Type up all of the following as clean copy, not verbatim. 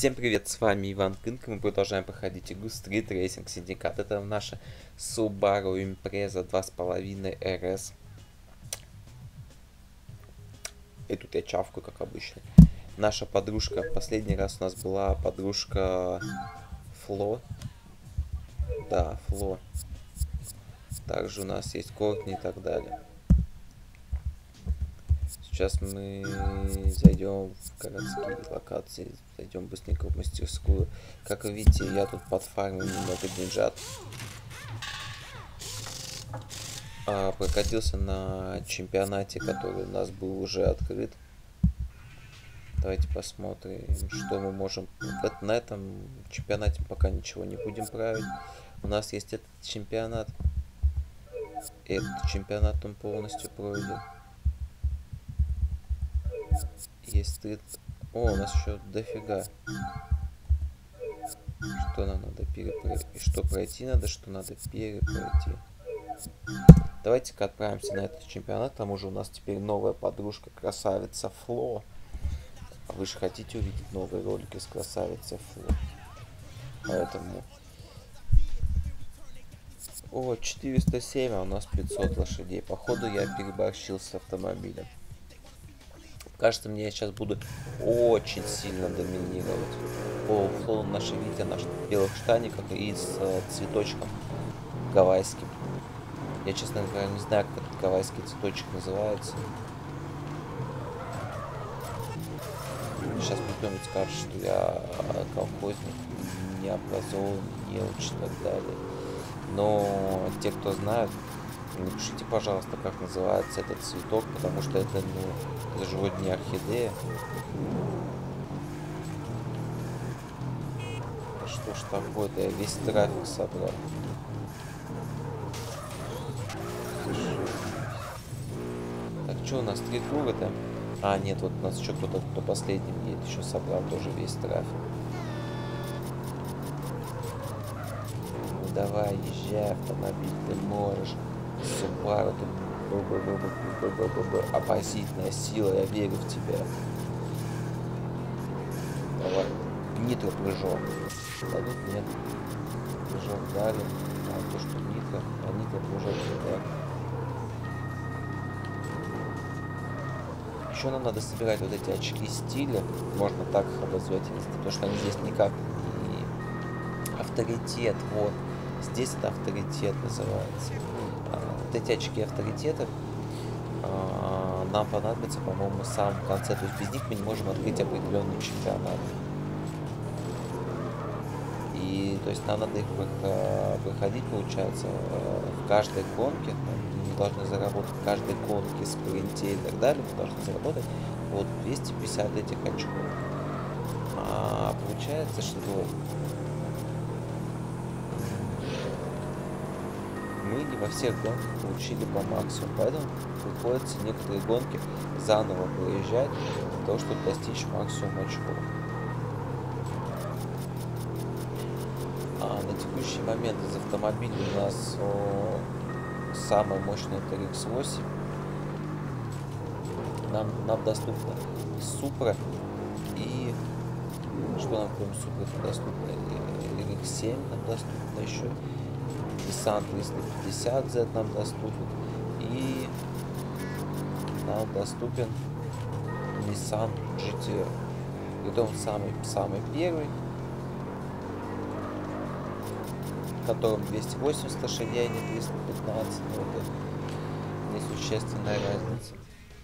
Всем привет, с вами Иван Кынк, мы продолжаем проходить игру Street Racing Syndicate. Это наша Subaru Impreza 2.5 RS. И тут я чавкаю, как обычно. Наша подружка, последний раз у нас была подружка Фло. Да, Фло. Также у нас есть Кортни и так далее. Сейчас мы зайдем в городские локации, зайдем быстренько в мастерскую. Как вы видите, я тут подфармил немного деньжат. Прокатился на чемпионате, который у нас был уже открыт. Давайте посмотрим, что мы можем. На этом чемпионате пока ничего не будем править. У нас есть этот чемпионат. Этот чемпионат он полностью пройден. Есть стрит. О, у нас еще дофига. Что нам надо перепройти? Что пройти надо, что надо перепройти. Давайте-ка отправимся на этот чемпионат. К тому же у нас теперь новая подружка, красавица Фло. А вы же хотите увидеть новые ролики с красавицей Фло. Поэтому... О, 407, а у нас 500 лошадей. Походу я переборщил с автомобилем. Кажется, мне я сейчас буду очень сильно доминировать. О, Фло наши видите, наш белых штаниках и с цветочком гавайским. Я, честно говоря, не знаю, как этот гавайский цветочек называется. Сейчас мне кто-нибудь скажет, что я колхозник, не образован, не очень и так далее. Но те, кто знают, напишите, пожалуйста, как называется этот цветок, потому что это, ну, это же вроде не орхидея. Да что ж такое-то, я весь трафик собрал. Так, что у нас, 3 тура-то? А, нет, вот у нас еще кто-то, кто последним едет, еще собрал тоже весь трафик. Ну давай, езжай, автомобиль, ты можешь. Subaru, ты оппозитная сила, я верю в тебя. Давай, нитро прыжок. Да тут нет. Прыжок дали. А то, что нитро, а нитро прыжок не дали. Еще нам надо собирать вот эти очки стиля, можно так их обозвать, потому что они здесь никак не авторитет, вот, здесь это авторитет называется. Вот эти очки авторитета нам понадобятся, по-моему, в самом конце, то есть без них мы не можем открыть определенный чемпионат. И, то есть, нам надо их проходить, получается, в каждой гонке. Мы должны заработать в каждой гонке, спринте и так далее. Мы должны заработать вот 250 этих очков. А получается, что мы не во всех гонках получили по максимуму. Поэтому приходится некоторые гонки заново проезжать для того, чтобы достичь максимум очков. На текущий момент из автомобиля у нас самая мощная это RX-8. Нам доступна Supra и что нам кроме Supra доступно? RX-7 нам доступно еще. Nissan 350Z нам доступен. И нам доступен Nissan GTR. Притом самый первый, в котором 280 лошадей, а не 315, но это несущественная разница.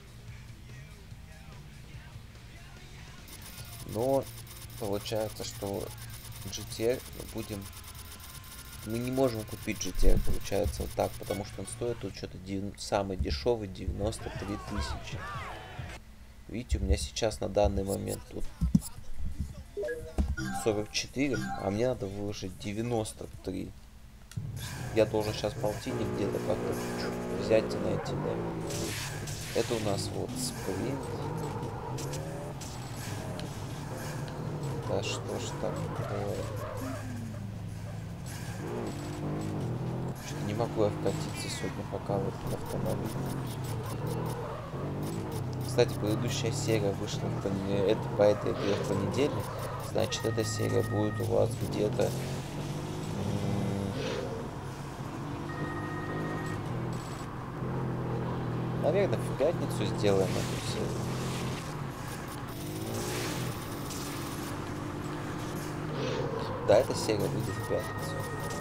Но получается, что GTR мы не можем купить GTR, получается, вот так, потому что он стоит тут что-то самый дешевый 93 тысячи. Видите, у меня сейчас на данный момент тут 44, а мне надо выложить 93. Я должен сейчас полтинник где-то как-то взять и найти, да. Это у нас вот спринт. Да что ж такое? Что-то не могу я вкатиться сегодня пока в этот автомобиль. Кстати, предыдущая серия вышла по этой игре в понедельник. Значит, эта серия будет у вас где-то... Наверное, в пятницу сделаем эту серию. Да, эта серия выйдет в пятницу.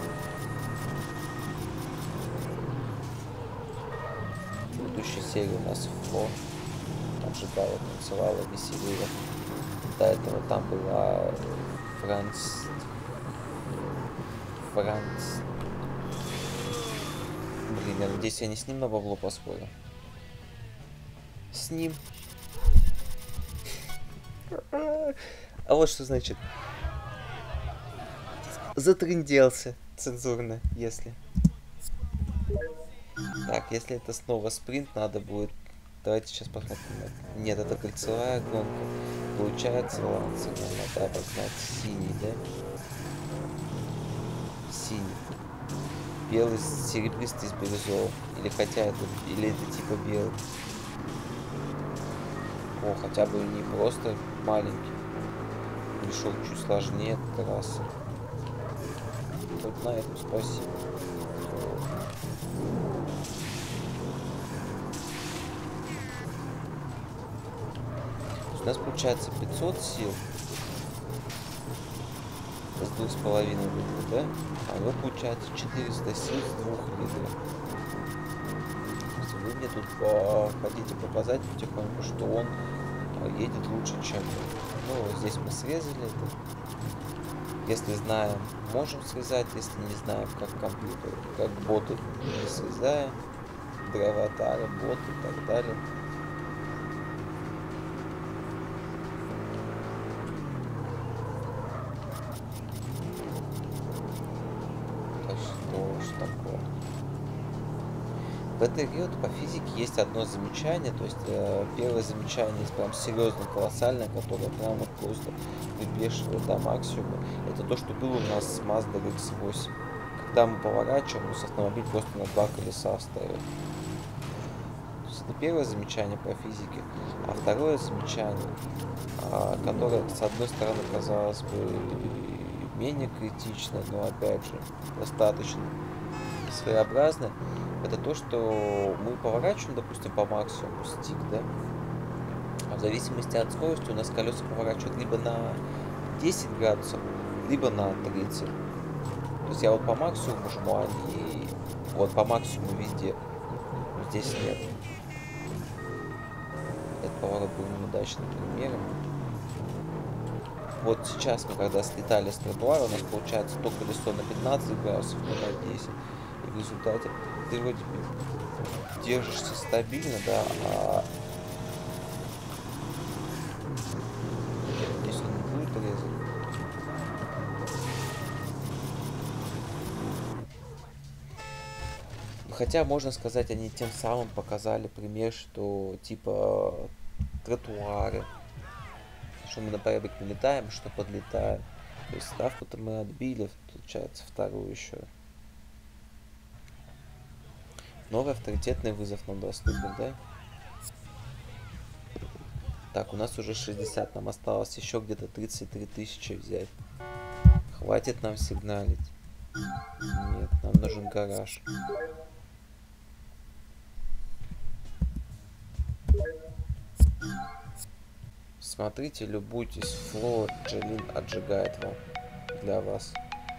Предыдущая серия у нас Фло. Обжигала, танцевала, веселила. До этого там была Франц... Блин, я надеюсь, я не с ним на бабло поспорю. С ним. А вот что значит. Затрынделся цензурно, если. Так, если это снова спринт, надо будет... Давайте сейчас посмотрим. Нет, это кольцевая гонка. Получается, ладно, надо обогнать синий, да? Синий. Белый серебристый с бирюзовым. Или хотя это... Или это типа белый. О, хотя бы не просто маленький. Пришел чуть сложнее трассы. Хоть на этом спасибо. У нас получается 500 сил с 2,5 литров, да? А его получается 400 сил с 2 литров. Если вы мне тут хотите показать потихоньку, что он едет лучше, чем... Ну, здесь мы срезали это. Если знаем, можем срезать. Если не знаем, как компьютер, как боты, не срезаем. Дровотары, боты и так далее. Что такое? В этой игре вот по физике есть одно замечание, то есть первое замечание есть прям серьезно колоссальное, которое прям вот просто выбешивает до максимума. Это то, что было у нас с Mazda RX-8. Когда мы поворачиваем, у нас автомобиль просто на 2 колеса встает. То есть это первое замечание по физике. А второе замечание, которое с одной стороны казалось бы менее критично, но опять же достаточно своеобразно, это то, что мы поворачиваем, допустим, по максимуму стик, да, а в зависимости от скорости у нас колеса поворачивают либо на 10 градусов, либо на 30. То есть я вот по максимуму жму, а не вот по максимуму везде. Здесь нет. Этот поворот был неудачным примером. Вот сейчас мы когда слетали с тротуара, у нас получается то колесо на 15 градусов, то на 10. И в результате ты вроде держишься стабильно, да, а если не будет резать. Хотя, можно сказать, они тем самым показали пример, что типа тротуары, что мы на порядок не летаем, что подлетаем. То есть ставку-то мы отбили, получается, вторую еще. Новый авторитетный вызов нам доступен, да? Так, у нас уже 60, нам осталось еще где-то 33 тысячи взять. Хватит нам сигналить. Нет, нам нужен гараж. Смотрите, любуйтесь, Фло Джелин отжигает вам для вас.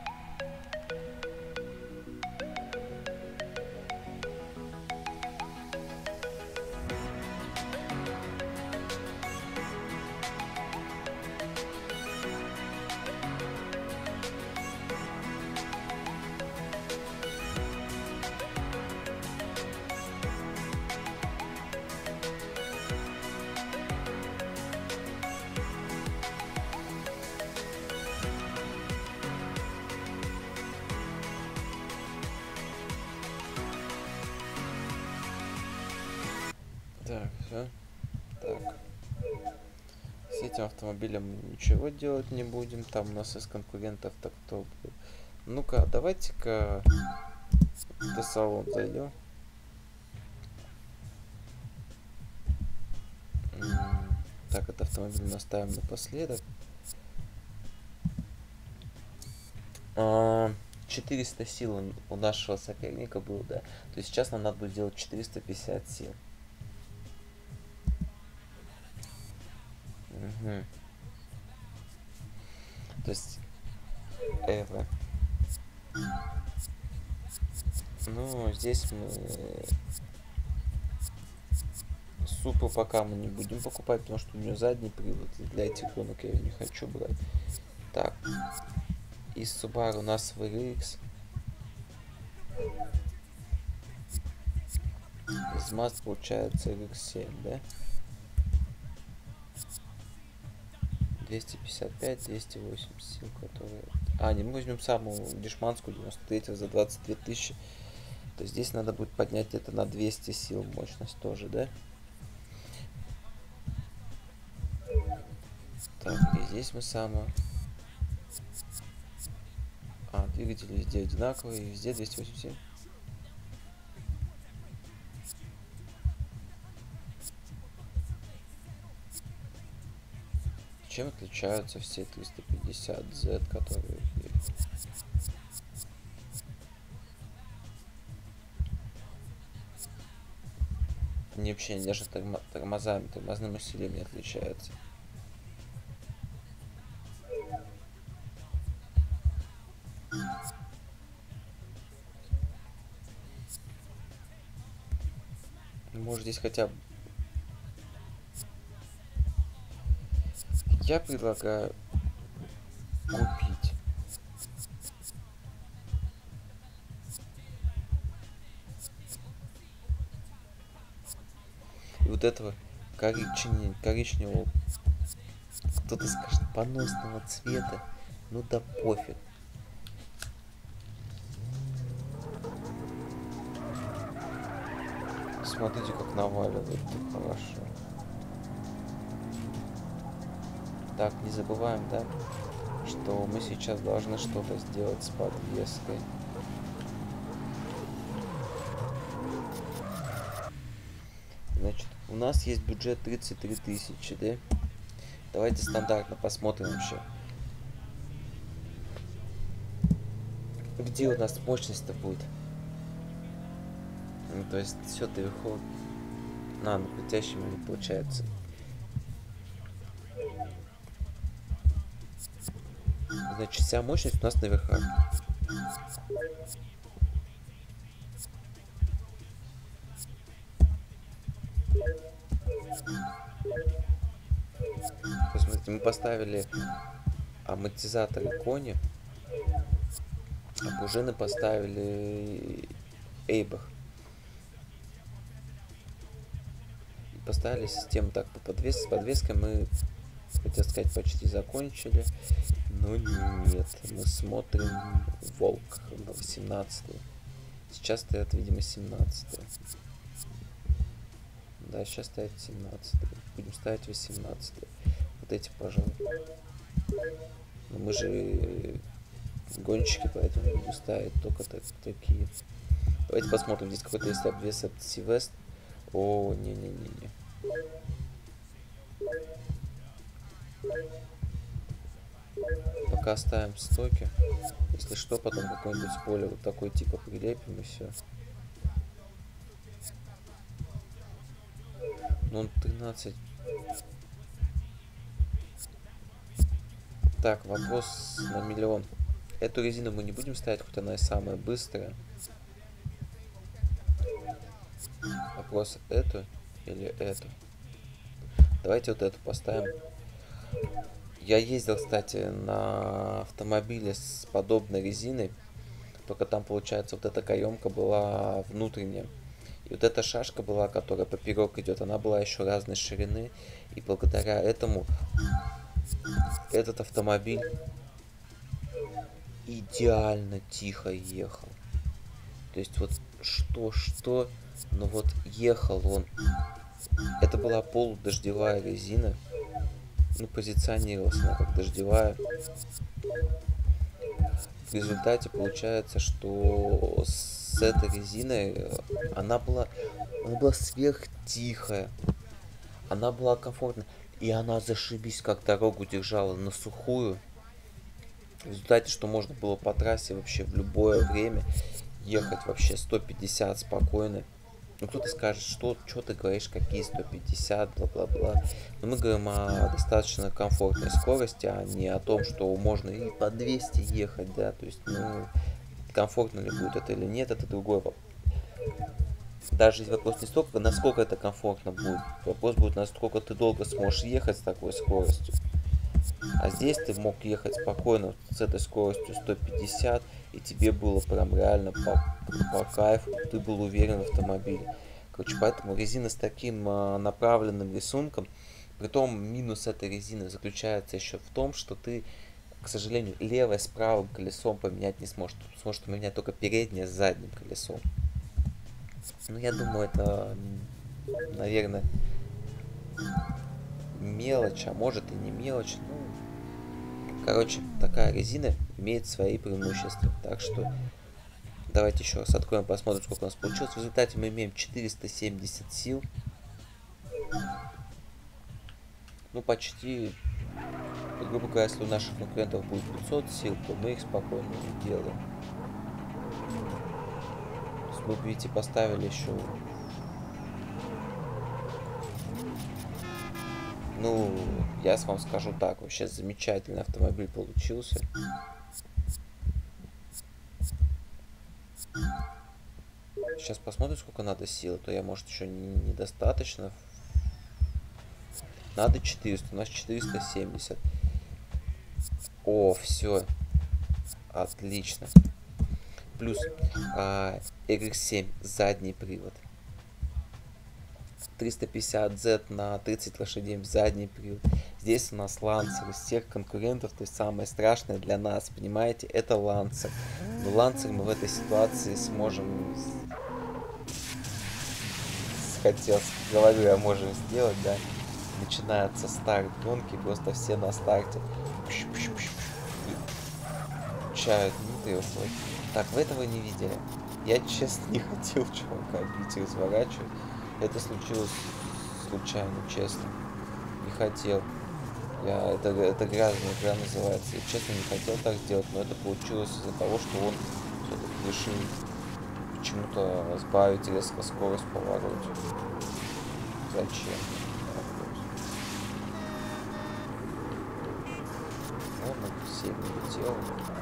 Так, все. Так. С этим автомобилем мы ничего делать не будем. Там у нас из конкурентов-то кто был. Ну-ка, давайте-ка в салон зайдем. Так, этот автомобиль мы оставим напоследок. А, 400 сил у нашего соперника было, да. То есть сейчас нам надо будет сделать 450 сил. Угу. То есть это. Ну, здесь мы супу пока мы не будем покупать, потому что у нее задний привод. И для этих гонок я ее не хочу брать. Так. Из Subaru у нас VRX. Из Mazda получается RX-7, да? 255, 280 сил, которые... А, не, мы возьмем самую дешманскую 93 за 22 тысячи. То есть здесь надо будет поднять это на 200 сил мощность тоже, да? Так, и здесь мы самую... А, двигатели везде одинаковые, везде 287. Чем отличаются все 350Z, которые... Они вообще даже тормозным усилием не отличаются. Может здесь хотя бы... Я предлагаю купить. И вот этого коричневого, кто-то скажет, поносного цвета. Ну да пофиг. Смотрите, как наваливает, хорошо. Так, не забываем, да, что мы сейчас должны что-то сделать с подвеской. Значит, у нас есть бюджет 33 тысячи, да? Давайте стандартно посмотрим вообще. Где у нас мощность-то будет? Ну, то есть все ты выходит. На крутящему не получается. Значит, вся мощность у нас на верхах. Посмотрите, мы поставили амортизаторы кони, а пружины поставили Эйбах. И поставили систему так по подвеске. С подвеской мы, хотел сказать, почти закончили. Но нет, мы смотрим Волк на 18. Сейчас стоят, видимо, 17. Да, сейчас стоят 17. Будем ставить 18. Вот эти, пожалуй. Но мы же гонщики, поэтому будем ставить только такие. Давайте посмотрим, здесь какой-то есть обвес от Сивест. О, не-не-не-не. Пока оставим стоки. Если что, потом какой-нибудь спойлер вот такой типа прилепим и все. Ну, 13. Так, вопрос на миллион. Эту резину мы не будем ставить, хоть она и самая быстрая. Вопрос, эту или эту? Давайте вот эту поставим. Я ездил, кстати, на автомобиле с подобной резиной. Только там, получается, вот эта каемка была внутренняя. И вот эта шашка была, которая поперек идет, она была еще разной ширины. И благодаря этому этот автомобиль идеально тихо ехал. То есть вот что, но вот ехал он. Это была полудождевая резина. Ну, позиционировалась она как дождевая. В результате получается, что с этой резиной она была сверхтихая. Она была комфортная. И она зашибись как дорогу держала на сухую. В результате, что можно было по трассе вообще в любое время ехать вообще 150 спокойно. Ну, кто-то скажет, что ты говоришь, какие 150, бла-бла-бла. Но мы говорим о достаточно комфортной скорости, а не о том, что можно и по 200 ехать, да. То есть, ну, комфортно ли будет это или нет, это другой вопрос. Даже вопрос не столько, насколько это комфортно будет. Вопрос будет, насколько ты долго сможешь ехать с такой скоростью. А здесь ты мог ехать спокойно с этой скоростью 150, и тебе было прям реально по кайфу, ты был уверен в автомобиле. Короче, поэтому резина с таким направленным рисунком, притом минус этой резины заключается еще в том, что ты, к сожалению, левое с правым колесом поменять не сможешь. Ты сможешь поменять только переднее с задним колесом. Ну, я думаю, это, наверное, мелочь, а может и не мелочь. Ну, короче, такая резина имеет свои преимущества. Так что давайте еще раз откроем, посмотрим, сколько у нас получилось. В результате мы имеем 470 сил. Ну, почти, грубо говоря, если у наших конкурентов будет 500 сил, то мы их спокойно делаем. То есть мы, видите, поставили еще... Ну, я вам скажу так, вообще замечательный автомобиль получился. Сейчас посмотрим, сколько надо сил, то я, может, еще недостаточно. Надо 400, у нас 470. О, все. Отлично. Плюс RX-7 задний привод. 350Z на 30 лошадей задний привод. Здесь у нас Lancer из всех конкурентов, то есть самое страшное для нас, понимаете, это Lancer. Но Lancer мы в этой ситуации сможем, хотел, говорю, я можем сделать, да. Начинается старт гонки, просто все на старте включают нитро. Так, вы этого не видели. Я, честно, не хотел чувака бить и разворачивать. Это случилось случайно, честно. Не хотел. Это грязная игра называется. Я, честно, не хотел так сделать, но это получилось из-за того, что он все-таки решил почему-то сбавить резко скорость в повороте. Зачем? Ладно, сильно летел.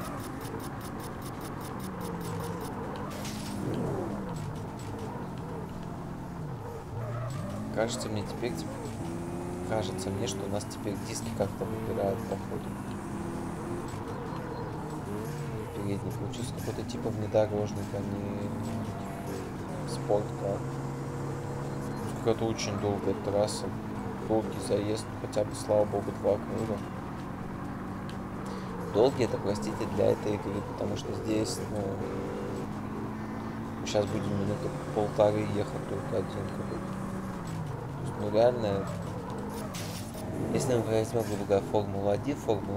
Кажется мне, что у нас теперь диски как-то выбирают по ходу. Передний получился какой-то типа внедорожник, а не спорткар. Какая-то очень долгая трасса, долгий заезд, хотя бы, слава богу, 2 круга. Долгий это, простите, для этой игры, потому что здесь, ну, сейчас будем минуты полторы ехать только один круг. Ну реально, если мы возьмем, грубо говоря, Формулу-1,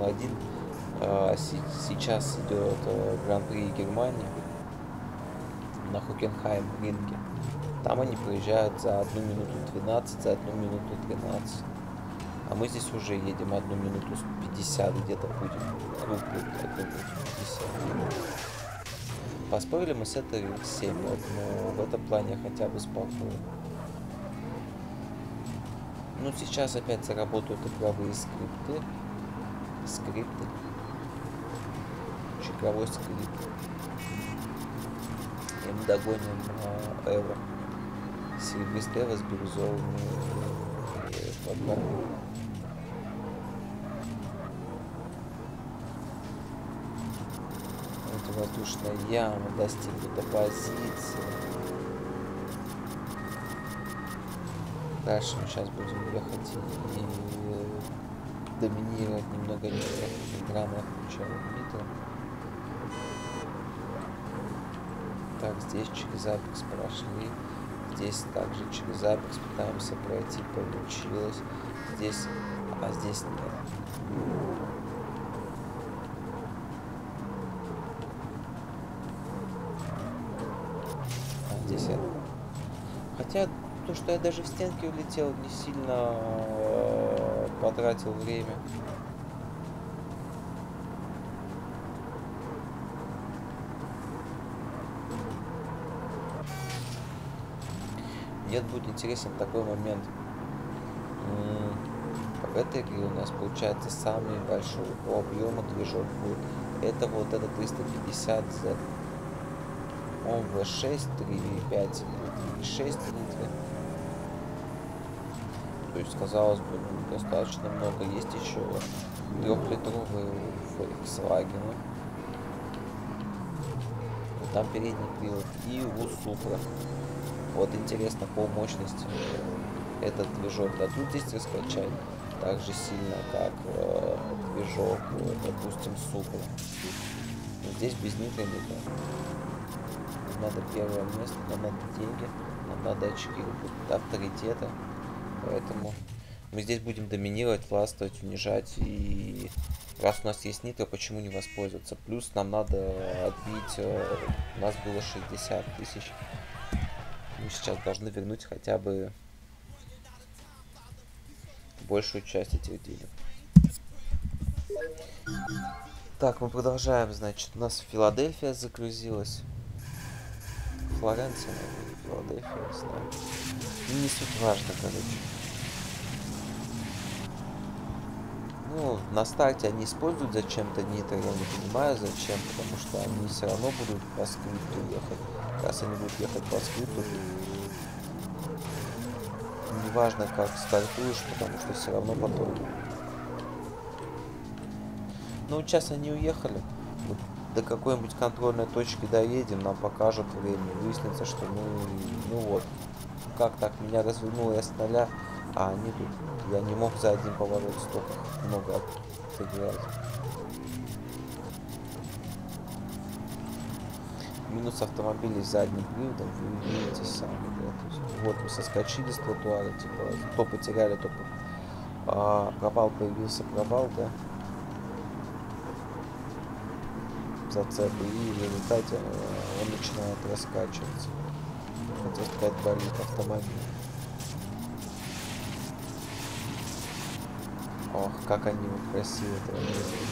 сейчас идет Гран-при Германии на Хокенхайм ринге. Там они проезжают за 1 минуту 12, за 1 минуту 13. А мы здесь уже едем 1 минуту 50 где-то будем. Круг будет 50. Поспорили мы с этой 7, но в этом плане хотя бы спокойно. Ну, сейчас опять заработают игровые скрипты. Игровой скрипт. И мы догоним Эво. Серебристый Эво с бирюзовыми подборами. Это воздушная яма, достигнута позиция. Дальше мы сейчас будем ехать и доминировать немного нитро. Экраны включаем нитро. Так, здесь через Apex прошли. Здесь также через Apex пытаемся пройти, получилось. Здесь, а здесь нет. А здесь это. Хотя то, что я даже в стенке улетел, не сильно потратил время. Мне будет интересен такой момент. В этой игре у нас получается самый большой по объему движок будет. Это вот это 350Z. Он V6, 3,5 и 6 литров. То есть, казалось бы, достаточно много. Есть еще 3-литровые у Volkswagen. Там передний привод. И у Supra. Вот интересно по мощности этот движок дадут здесь раскачать так же сильно, как движок, допустим, Supra. Но здесь без нитро никак. Нам надо первое место, нам надо деньги, нам надо очки, авторитета. Поэтому мы здесь будем доминировать, властвовать, унижать. И раз у нас есть нитро, почему не воспользоваться? Плюс нам надо отбить, у нас было 60 тысяч. Мы сейчас должны вернуть хотя бы большую часть этих денег. Так, мы продолжаем, значит, у нас Филадельфия загрузилась. Флоренция, наверное, Филадельфия, не знаю. Не суть важно, короче. Ну, на старте они используют зачем-то нитро, я не понимаю зачем, потому что они все равно будут по скрипту ехать. Как раз они будут ехать по скрипту. Неважно, как стартуешь, потому что все равно потом. Ну, сейчас они уехали. Вот до какой-нибудь контрольной точки доедем, нам покажут время. Выяснится, что ну вот. Как так? Меня развернуло я с 0, а они тут... Я не мог за один поворот столько много отыграть. Минус автомобилей с задним приводом, вы видите сами, да? То есть, вот мы соскочили с тротуара, типа, то потеряли, то пропал, появился пропал, да? Зацепы, и в результате он начинает раскачиваться. Хотел сказать, болит автомобиль. Ох, как они вот красиво это делают.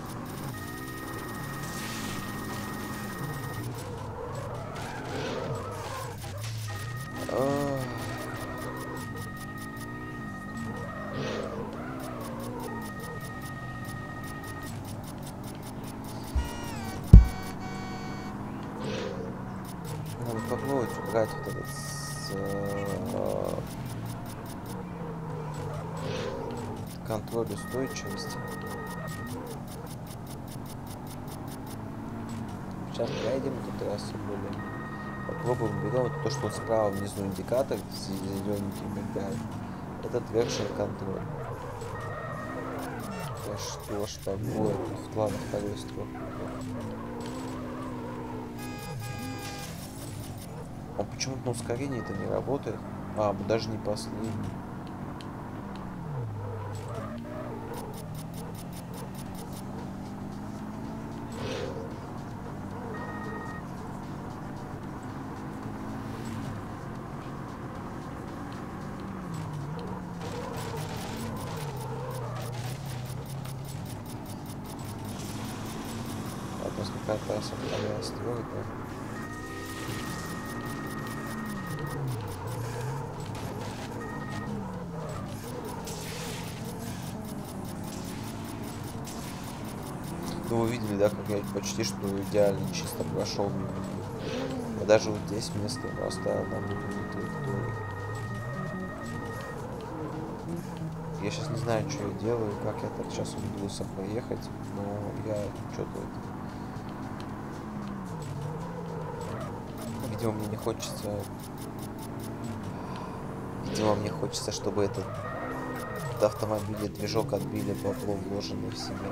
Надо попробовать убрать вот этот контроль устойчивости. Сейчас проедем эту трассу более. Попробуем, берем то, что справа внизу индикатор зелененький мигает. Это traction контроль. Да что ж такое? Ладно, второй строк. А почему-то на ускорении это не работает? А, мы даже не последний. А то какая-то особая стройка. Ну, вы видели, да, как я почти что идеально чисто прошел мимо. Я даже вот здесь место оставил на внутренней траектории. Я сейчас не знаю, что я делаю, как я так сейчас умудрился проехать, но я что-то это... Видимо, мне не хочется... Видимо, мне хочется, чтобы этот автомобиль и движок отбили бабло, вложенное в себя.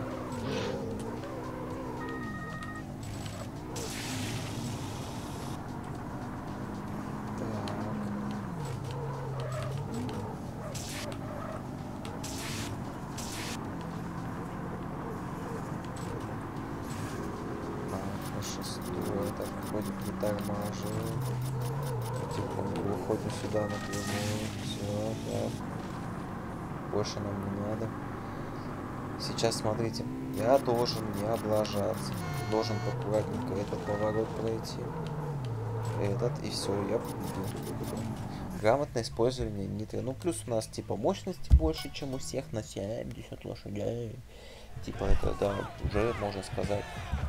Не тормаживаем. Потихоньку выходим сюда напрямую. Все, да. Больше нам не надо. Сейчас смотрите. Я должен не облажаться. Должен аккуратненько этот поворот пройти. Этот, и все, я победил. Грамотное использование нитро. Ну, плюс у нас, типа, мощности больше, чем у всех на 70 лошадей. Типа, это, да, уже можно сказать.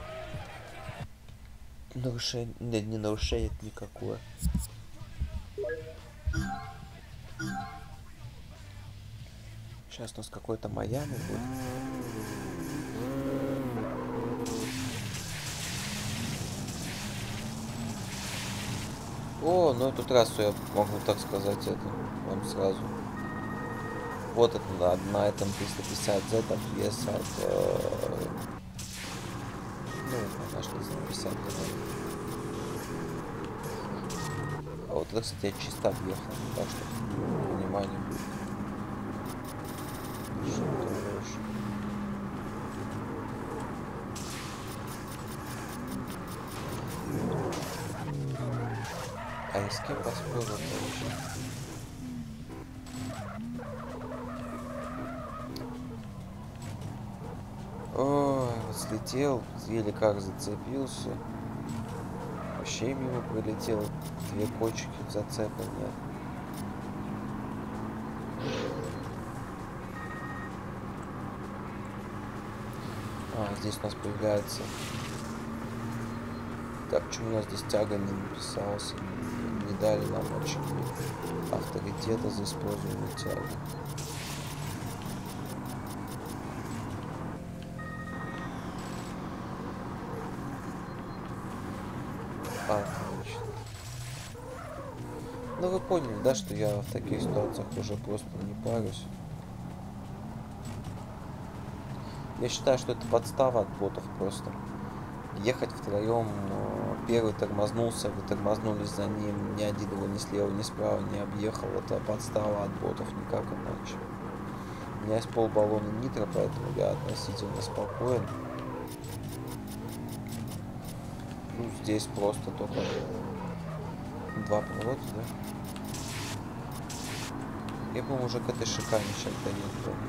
Нарушение, не нарушение никакое. Сейчас у нас какой-то Майами будет. О, ну эту трассу я могу, так сказать, это вам сразу. Вот это на этом 350Z вес от... ну, наш 350. А вот это, кстати, я чисто объехал. Так что, внимание будет. Что-то больше. А я с кем поспорил, короче? Ой, вот слетел, еле как зацепился. Вообще мимо прилетел. 2 кочки зацепа нет. А, здесь у нас появляется... Так, почему у нас здесь тяга не написался? Не дали нам очки авторитета за использование тяги. Отлично. Ну вы поняли, да, что я в таких ситуациях уже просто не парюсь. Я считаю, что это подстава от ботов просто. Ехать втроем, первый тормознулся, вы тормознулись за ним, ни один его ни слева, ни справа не объехал. Это подстава от ботов, никак иначе. У меня есть полбаллона нитро, поэтому я относительно спокоен. Ну, здесь просто только 2 поворота, да? Я, по-моему, уже к этой шикарной чем-то не помню.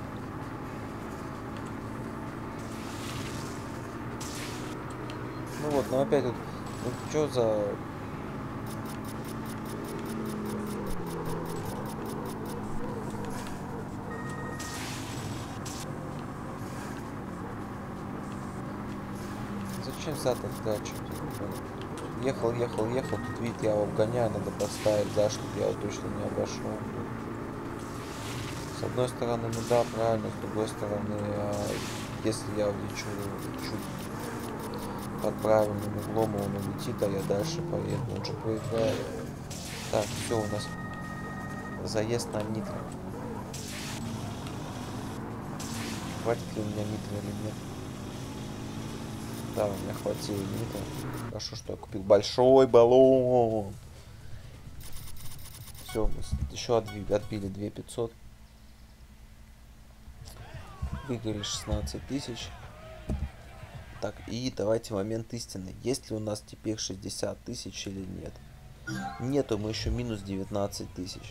Ну вот, но опять вот, ну что за... Зачем зад отдачу? Ехал, тут видите, я его обгоняю, надо поставить за, чтобы я его точно не обошел. С одной стороны, ну да, правильно, с другой стороны, если я улечу чуть под правильным углом, он улетит, а я дальше поеду, он же проиграет. Так, все, у нас заезд на нитро. Хватит ли у меня нитро или нет? Да, у меня хватило нитро. Хорошо, что я купил большой баллон. Все, мы еще отбили 2500. Выиграли 16 тысяч. Так, и давайте момент истины. Есть ли у нас теперь 60 тысяч или нет? Нету, мы еще минус 19 тысяч.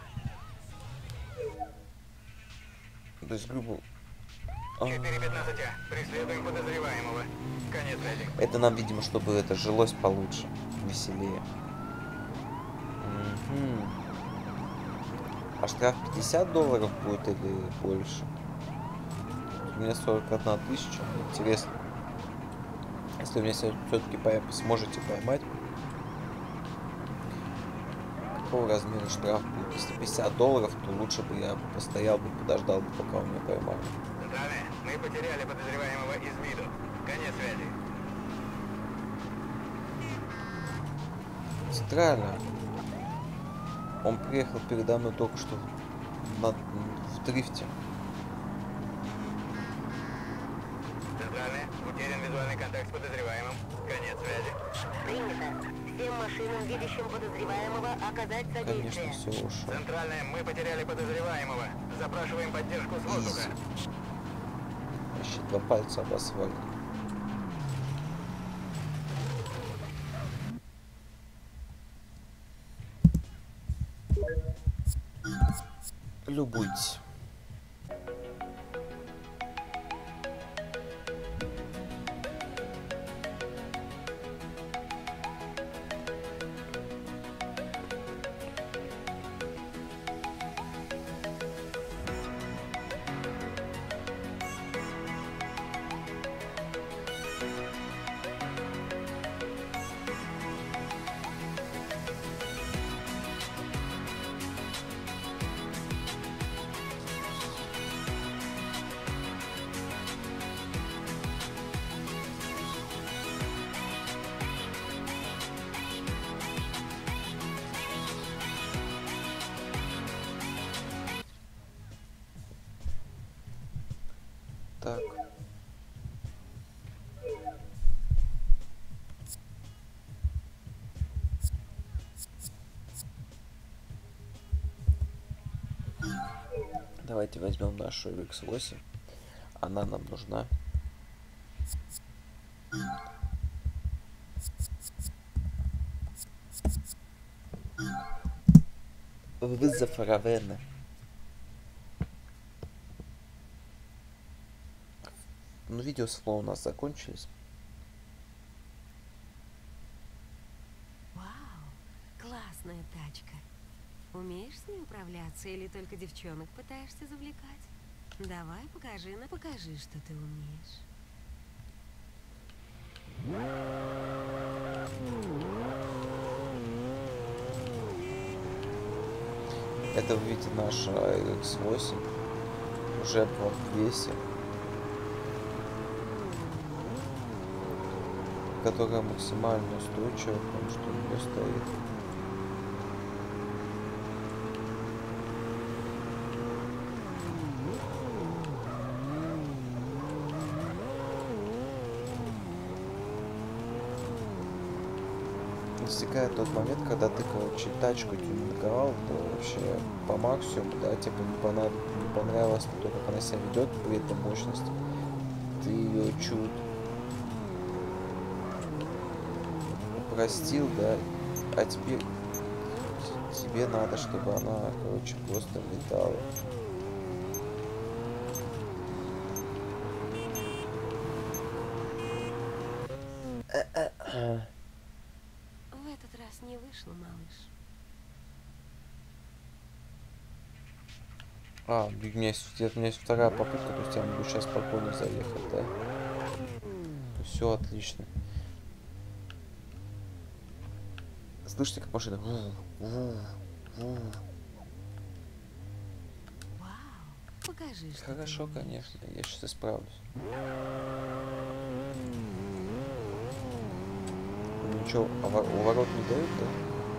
То есть, грубо... 4:15. Преследуем подозреваемого. Конец связи. Это нам, видимо, чтобы это жилось получше, веселее. А штраф $50 будет или больше? У меня 41 тысяча. Интересно. Если вы меня все-таки сможете поймать, какого размера штраф будет? Если $50, то лучше бы я постоял бы, подождал бы, пока вы меня поймали. Центральная, мы потеряли подозреваемого из виду. Конец связи. Центральная. Он приехал передо мной только что в дрифте. Центральная, утерян визуальный контакт с подозреваемым. Конец связи. Принято. Всем машинам, видящим подозреваемого, оказать содействие. Конечно, все ушло. Центральная, мы потеряли подозреваемого. Запрашиваем поддержку с воздуха. Вообще 2 пальца об асфальт. Любуйтесь. так. Давайте возьмем нашу X8. Она нам нужна. Вызов Равена. Ну, видеослова у нас закончились. Вау, классная тачка. Умеешь с ней управляться или только девчонок пытаешься завлекать? Давай покажи, что ты умеешь. Это, вы видите, наша X8 уже в весе, которая максимально устойчива, потому что у нее стоит. Достигает тот момент, когда ты, короче, тачку тюнинговал, то вообще по максимуму, да, тебе не понравилось то, как она себя ведет при этой мощности. Ты ее чуть упростил, да, а теперь тебе надо, чтобы она, короче, просто летала. В этот раз не вышло, малыш. У меня есть вторая попытка, то есть я могу сейчас спокойно заехать, да? Все отлично. Слышите, как машина? Вау, покажи, что Хорошо, ты умеешь. конечно, я сейчас исправлюсь. Ничего, уворот не дают, да?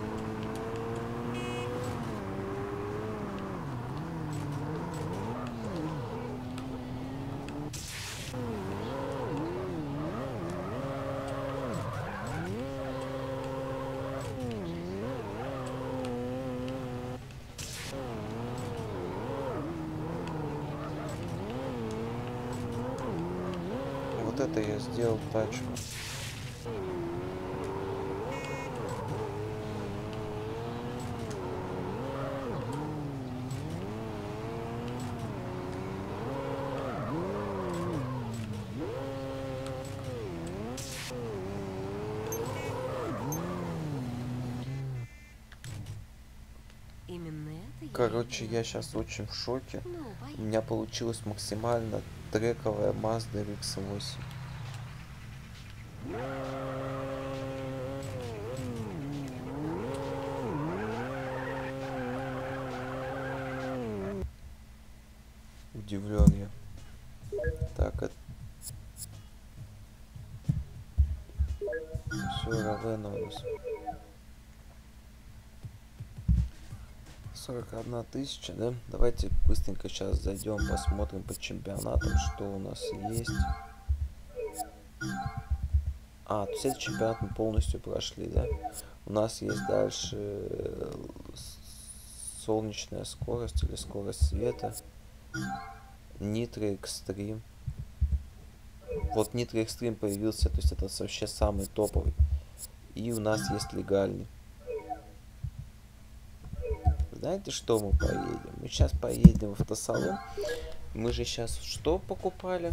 Вот это я сделал тачку. Именно это я Короче, и я сейчас очень в шоке. Ну, У поехали. меня получилась максимально трековая Mazda RX-8. Удивлен я. Так, это... Все, Равена у нас. 41 тысяча, да? Давайте быстренько сейчас зайдем, посмотрим по чемпионатам, что у нас есть. То есть этот чемпионат мы полностью прошли, да? У нас есть дальше солнечная скорость или скорость света. Nitro Extreme. Вот Nitro Extreme появился, то есть это вообще самый топовый. И у нас есть легальный. Знаете, что мы поедем? Мы сейчас поедем в автосалон. Мы же сейчас что покупали?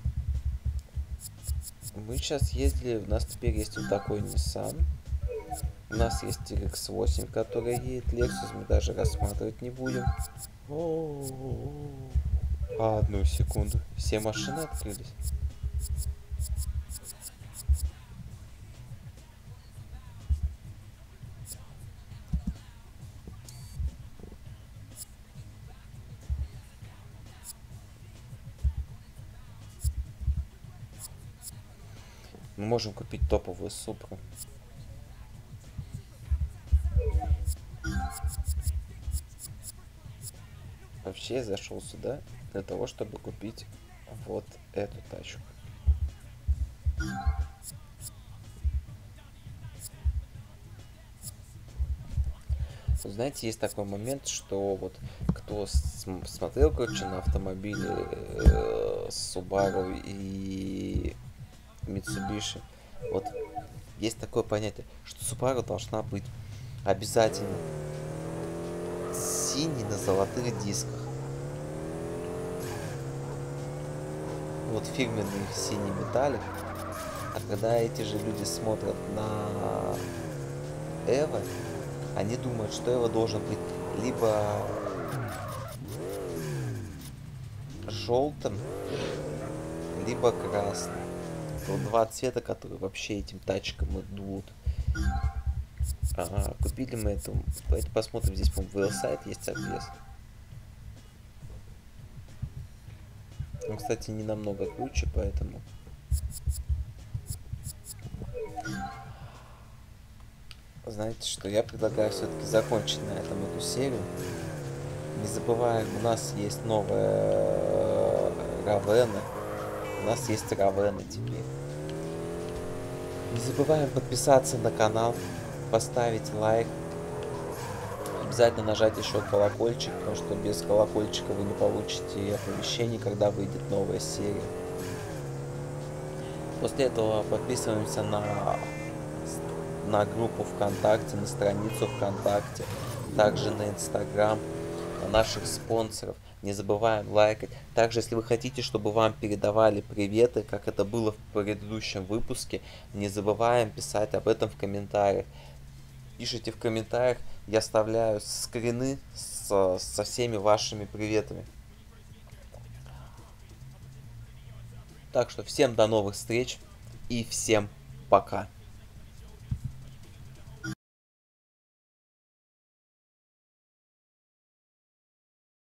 Мы сейчас ездили, у нас теперь есть вот такой Nissan. У нас есть RX-8, который едет. Lexus мы даже рассматривать не будем. Одну секунду. Все машины открылись. Мы можем купить топовую Супру. Вообще я зашел сюда для того, чтобы купить вот эту тачку. Знаете, есть такой момент, что вот кто смотрел, короче, на автомобили Subaru и Mitsubishi, вот есть такое понятие, что Subaru должна быть обязательно синий на золотых дисках. Вот фирменный синий металлик. А когда эти же люди смотрят на Эво, они думают, что Эво должен быть либо желтым, либо красным. Вот два цвета, которые вообще этим тачкам идут. Купили мы эту. Давайте посмотрим, здесь, по-моему, VL-сайт есть обвес. Он, кстати, не намного круче, поэтому... Знаете что, я предлагаю все-таки закончить на этом эту серию. Не забываем, у нас есть новая Равена. У нас есть Равена теперь. Не забываем подписаться на канал, поставить лайк. Обязательно нажать еще колокольчик, потому что без колокольчика вы не получите оповещений, когда выйдет новая серия. После этого подписываемся на группу ВКонтакте, на страницу ВКонтакте, также на Инстаграм, на наших спонсоров. Не забываем лайкать. Также, если вы хотите, чтобы вам передавали приветы, как это было в предыдущем выпуске, не забываем писать об этом в комментариях. Пишите в комментариях, я оставляю скрины со всеми вашими приветами. Так что всем до новых встреч и всем пока.